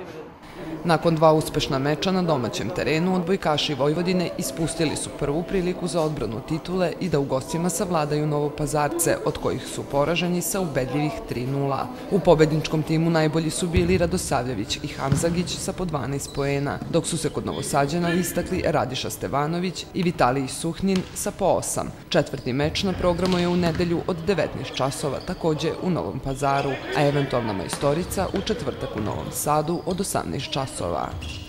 Nakon dva uspešna meča na domaćem terenu, odbojkaši Vojvodine ispustili su prvu priliku za odbranu titule i da u gostima savladaju Novopazarce, od kojih su poraženi sa ubedljivih 3:0. U pobedničkom timu najbolji su bili Radosavljević i Hamzagić sa po 12 poena, dok su se kod Novosađana istakli Radiša Stevanović i Vitalij Suhnin sa po 8. Četvrti meč na programu je u nedelju od 19 časova, takođe u Novom Pazaru, a eventualna majstorica u četvrtak u Novom Sadu od 18 časova.